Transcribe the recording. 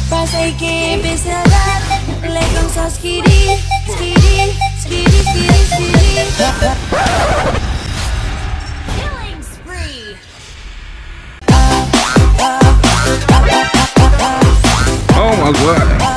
Pas aí que empieza a dar, le comienza a skiri, skiri, skiri, skiri, skiri. Killing spree. Oh my God.